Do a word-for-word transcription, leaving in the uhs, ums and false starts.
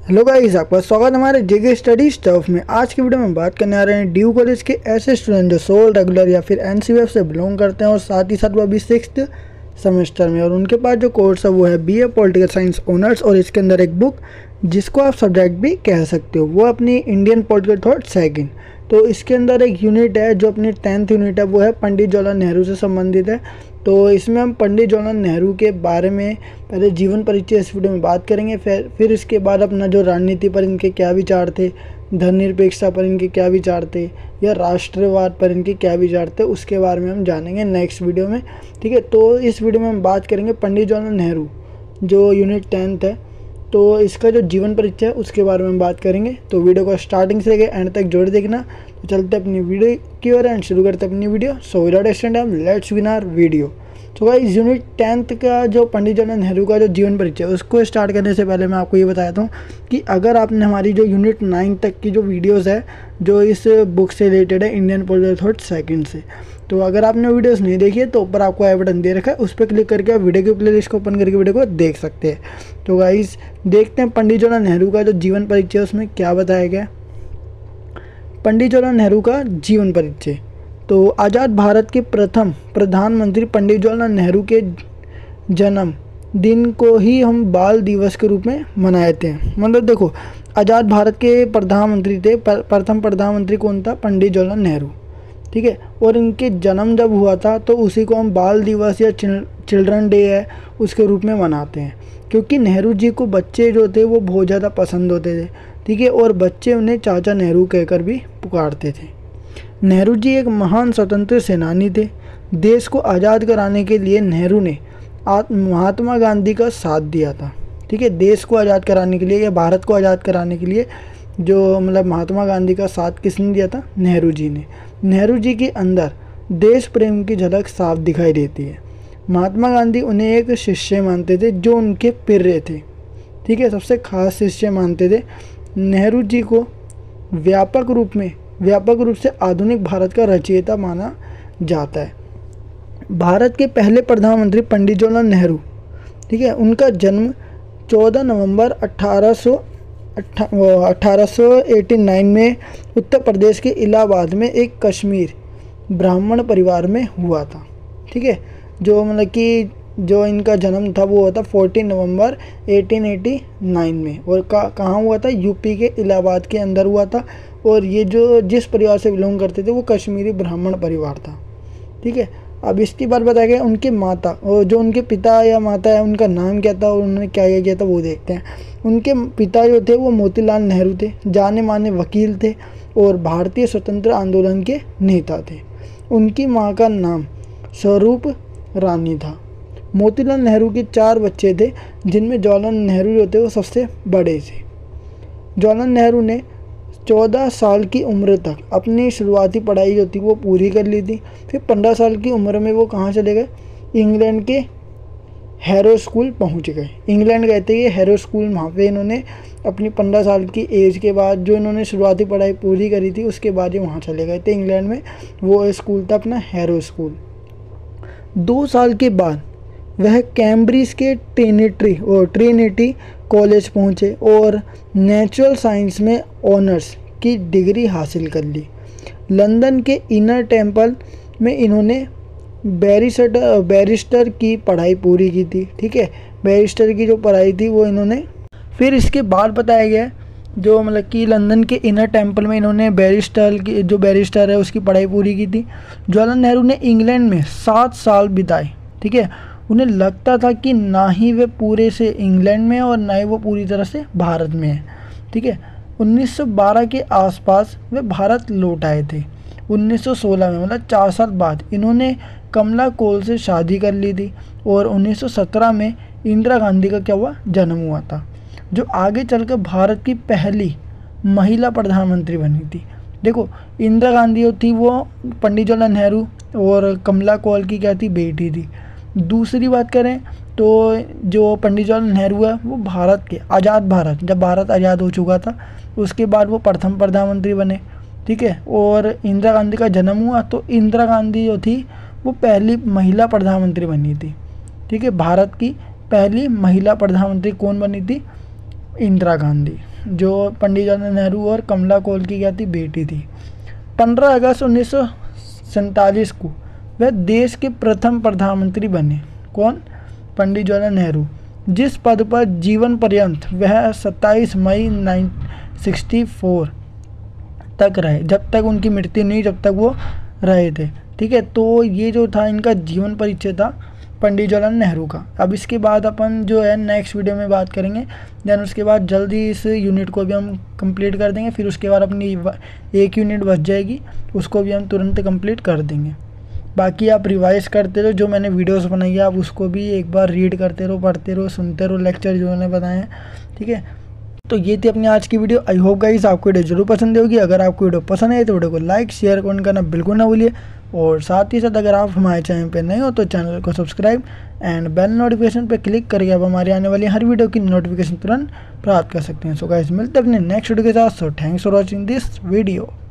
Hello guys, आपका स्वागत है हमारे जेके स्टडी स्टफ में। आज की वीडियो में बात करने आ रहे हैं ड्यू कॉलेज के ऐसे स्टूडेंट जो सोल रेगुलर या फिर एनसीयूएफ से बिलोंग करते हैं और साथ ही साथ वो अभी सिक्स्थ सेमेस्टर में, और उनके पास जो कोर्स है वो है बीए पॉलिटिकल साइंस ऑनर्स, और इसके अंदर एक बुक जिसको आप सब्जेक्ट भी कह सकते हो वो अपनी इंडियन पॉलिटिकल थॉट सेकंड। तो इसके अंदर एक यूनिट है जो अपनी टेंथ यूनिट है, वो है पंडित जवाहरलाल नेहरू से संबंधित है। तो इसमें हम पंडित जवाहरलाल नेहरू के बारे में पहले जीवन परिचय इस वीडियो में बात करेंगे, फिर फिर इसके बाद अपना जो राजनीति पर इनके क्या विचार थे, धर्मनिरपेक्षता पर इनके क्या विचार थे, या राष्ट्रवाद पर इनके क्या विचार थे, उसके बारे में हम जानेंगे नेक्स्ट वीडियो में। ठीक है, तो इस वीडियो में हम बात करेंगे पंडित जवाहरलाल नेहरू जो यूनिट टेंथ है, तो इसका जो जीवन परिचय है उसके बारे में हम बात करेंगे। तो वीडियो को स्टार्टिंग से लेकर एंड तक जोड़ देखना। तो चलते अपनी वीडियो की ओर एंड शुरू करते अपनी video. So without wasting time let's begin our video. तो गाइस, यूनिट टेंथ का जो पंडित जवाहरलाल नेहरू का जो जीवन परिचय है उसको स्टार्ट करने से पहले मैं आपको ये बताता हूँ कि अगर आपने हमारी जो यूनिट नाइन तक की जो वीडियोज़ है जो इस बुक से रिलेटेड है, इंडियन पॉलिटिकल थॉट सेकंड से, तो अगर आपने वीडियोस नहीं देखी है तो ऊपर आपको आई बटन दे रखा है, उस पर क्लिक करके आप वीडियो की प्लेलिस्ट को ओपन करके वीडियो को देख सकते हैं। तो गाइस, देखते हैं पंडित जवाहरलाल नेहरू का जो जीवन परिचय है उसमें क्या बताया गया। पंडित जवाहरलाल नेहरू का जीवन परिचय। तो आज़ाद भारत के प्रथम प्रधानमंत्री पंडित जवाहरलाल नेहरू के जन्म दिन को ही हम बाल दिवस के रूप में मनाते हैं। मतलब देखो, आज़ाद भारत के प्रधानमंत्री थे, प्रथम प्रधानमंत्री कौन था? पंडित जवाहरलाल नेहरू। ठीक है, और इनके जन्म जब हुआ था तो उसी को हम बाल दिवस या चिल्ड्रन डे है उसके रूप में मनाते हैं, क्योंकि नेहरू जी को बच्चे जो थे वो बहुत ज़्यादा पसंद होते थे। ठीक है, और बच्चे उन्हें चाचा नेहरू कहकर भी पुकारते थे। नेहरू जी एक महान स्वतंत्र सेनानी थे। देश को आज़ाद कराने के लिए नेहरू ने महात्मा गांधी का साथ दिया था। ठीक है, देश को आज़ाद कराने के लिए या भारत को आज़ाद कराने के लिए जो मतलब महात्मा गांधी का साथ किसने दिया था? नेहरू जी ने। नेहरू जी के अंदर देश प्रेम की झलक साफ दिखाई देती है। महात्मा गांधी उन्हें एक शिष्य मानते थे जो उनके प्रिय थे। ठीक है, सबसे खास शिष्य मानते थे। नेहरू जी को व्यापक रूप में व्यापक रूप से आधुनिक भारत का रचयिता माना जाता है। भारत के पहले प्रधानमंत्री पंडित जवाहरलाल नेहरू, ठीक है, उनका जन्म चौदह नवंबर अट्ठारह सौ अट्ठारह सौ नवासी में उत्तर प्रदेश के इलाहाबाद में एक कश्मीर ब्राह्मण परिवार में हुआ था। ठीक है, जो मतलब कि जो इनका जन्म था वो हुआ था चौदह नवंबर अठारह सौ नवासी में, और कहाँ हुआ था? यूपी के इलाहाबाद के अंदर हुआ था। और ये जो जिस परिवार से बिलोंग करते थे वो कश्मीरी ब्राह्मण परिवार था। ठीक है, अब इसके बाद बताया गया उनके माता, और जो उनके पिता या माता है उनका नाम क्या था और उन्होंने क्या क्या किया था वो देखते हैं। उनके पिता जो थे वो मोतीलाल नेहरू थे, जाने माने वकील थे और भारतीय स्वतंत्र आंदोलन के नेता थे। उनकी माँ का नाम स्वरूप रानी था। मोतीलाल नेहरू के चार बच्चे थे, जिनमें जवाहरलाल नेहरू जो थे वो सबसे बड़े थे। जवाहरलाल नेहरू ने चौदह साल की उम्र तक अपनी शुरुआती पढ़ाई जो थी वो पूरी कर ली थी। फिर पंद्रह साल की उम्र में वो कहाँ चले गए? इंग्लैंड के हैरो स्कूल पहुँच गए। इंग्लैंड गए थे ये हैरो स्कूल, वहाँ पे इन्होंने अपनी पंद्रह साल की एज के बाद जो इन्होंने शुरुआती पढ़ाई पूरी करी थी उसके बाद ये वहाँ चले गए थे इंग्लैंड में। वो स्कूल था अपना हैरो स्कूल। दो साल के बाद वह कैम्ब्रिज के ट्रिनिटी और ट्रिनिटी कॉलेज पहुँचे और नेचुरल साइंस में ऑनर्स की डिग्री हासिल कर ली। लंदन के इनर टेम्पल में इन्होंने बैरिस्टर बैरिस्टर की पढ़ाई पूरी की थी। ठीक है, बैरिस्टर की जो पढ़ाई थी वो इन्होंने फिर इसके बाद बताया गया जो मतलब कि लंदन के इनर टेम्पल में इन्होंने बैरिस्टर की जो बैरिस्टर है उसकी पढ़ाई पूरी की थी। जवाहरलाल नेहरू ने इंग्लैंड में सात साल बिताए। ठीक है, उन्हें लगता था कि ना ही वे पूरे से इंग्लैंड में और ना ही वो पूरी तरह से भारत में है। ठीक है, उन्नीस सौ बारह के आसपास वे भारत लौट आए थे। उन्नीस सौ सोलह में मतलब चार साल बाद इन्होंने कमला कोल से शादी कर ली थी, और उन्नीस सौ सत्रह में इंदिरा गांधी का क्या हुआ? जन्म हुआ था, जो आगे चलकर भारत की पहली महिला प्रधानमंत्री बनी थी। देखो, इंदिरा गांधी जो थी वो पंडित जवाहरलाल नेहरू और कमला कोल की क्या थी? बेटी थी। दूसरी बात करें तो जो पंडित जवाहरलाल नेहरू है वो भारत के आज़ाद भारत जब भारत आज़ाद हो चुका था उसके बाद वो प्रथम प्रधानमंत्री बने। ठीक है, और इंदिरा गांधी का जन्म हुआ तो इंदिरा गांधी जो थी वो पहली महिला प्रधानमंत्री बनी थी। ठीक है, भारत की पहली महिला प्रधानमंत्री कौन बनी थी? इंदिरा गांधी। जो पंडित जवाहरलाल नेहरू और कमला कौल की क्या थी, बेटी थी। पंद्रह अगस्त उन्नीस सौ सैंतालीस को वह देश के प्रथम प्रधानमंत्री बने। कौन? पंडित जवाहरलाल नेहरू, जिस पद पर जीवन पर्यंत वह सत्ताईस मई उन्नीस सौ चौंसठ तक रहे, जब तक उनकी मृत्यु नहीं, जब तक वो रहे थे। ठीक है, तो ये जो था इनका जीवन परिचय था पंडित जवाहरलाल नेहरू का। अब इसके बाद अपन जो है नेक्स्ट वीडियो में बात करेंगे, देन उसके बाद जल्दी इस यूनिट को भी हम कंप्लीट कर देंगे। फिर उसके बाद अपनी एक यूनिट बच जाएगी, उसको भी हम तुरंत कंप्लीट कर देंगे। बाकी आप रिवाइज करते रहो, जो मैंने वीडियोस बनाई है आप उसको भी एक बार रीड करते रहो, पढ़ते रहो, सुनते रहो लेक्चर जो मैंने बताए हैं। ठीक है, तो ये थी अपनी आज की वीडियो। आई होप गाइस आपको वीडियो जरूर पसंद होगी। अगर आपको वीडियो पसंद है तो वीडियो को लाइक शेयर कमेंट करना बिल्कुल ना भूलिए, और साथ ही साथ अगर आप हमारे चैनल पे नए हो तो चैनल को सब्सक्राइब एंड बेल नोटिफिकेशन पे क्लिक करके आप हमारे आने वाली हर वीडियो की नोटिफिकेशन तुरंत प्राप्त कर सकते हैं। सो गाइस मिलते हैं अपने नेक्स्ट वीडियो के साथ। So thanks for watching this video.